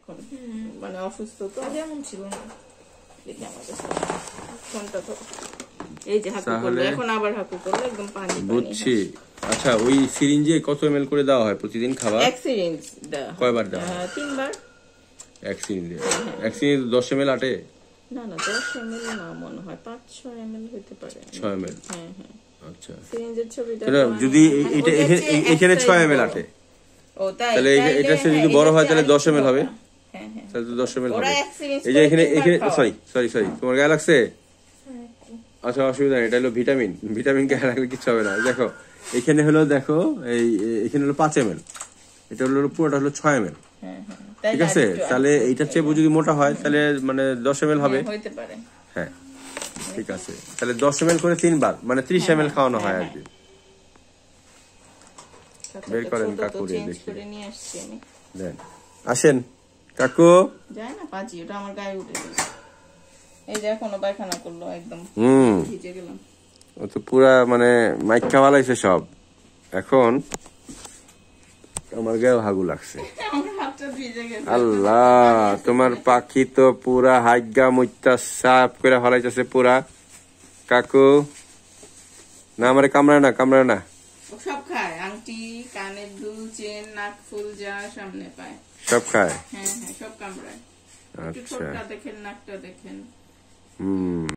মানে অসুস্থ তো যেমন ছিল না, দেখি আমাদের ফোনটা তো এই যে হাঁকু করলো, এখন আবার হাঁকু করলো, একদম পানি বুঝছি। আচ্ছা, ওই সিরিঞ্জে কত ml করে দেওয়া হয় প্রতিদিন খাবার? এক সিরিঞ্জ কয়বার দেওয়া হয়? 3 বার। এক সিরিঞ্জে 10 ml আটে? না না, 10 ml না, মনে হয় 5-6 ml হতে পারে। 6 ml? হ্যাঁ হ্যাঁ। আচ্ছা, সিরিঞ্জের ছবিটা যদি এখানে 6 ml আটে, ও তাই, তাহলে এটা যদি বড় হয় তাহলে 10 ml হবে। হ্যাঁ হ্যাঁ, তাহলে তো 10 ml ওরা হবে। এক সিরিঞ্জ এই যে এখানে সরি তোমার গায়ে লাগছে? আচ্ছা, অসুবিধা নেই, এটা হলো ভিটামিন গায়ে লাগলে কিছু হবে না। দেখো এখানে হলো, দেখো এখানে হলো 5 ml, এটা হলো পুরোটা হলো 6 ml। ঠিক আছে, তাহলে এইটার চেয়ে যদি মোটা হয় তাহলে মানে 10 ml হবে। হইতে পারে। হ্যাঁ ঠিক আছে, তাহলে 10 ml করে 3 বার, মানে 30 ml খাওয়ানো হয় আর কি। বের করেন কাকু রে, দেখি দেন। আসেন কাকু। যায় না পাজি, ওটা আমার গায়ে উঠে গেছে। এই যে এখনো পায়খানা করলো, একদম ভিজে গেলাম। ও তো পুরা মানে মাইকা বালাইছে সব। এখন আমার গায়ে হাগু লাগছে। আল্লাহ, তোমার পাখি তো পুরা হাইগা মুইতা সাফ করে ফলাইতেছে পুরা। কাকু না, আমারে কামড়ায় না। সব খায়, আংটি, কানের দুল, চেন, নাক ফুল যা সামনে পায় সব খায়। হ্যাঁ হ্যাঁ, সব কামড়ায়। আচ্ছা, ঠোঁটটা দেখেন, নাকটা দেখেন।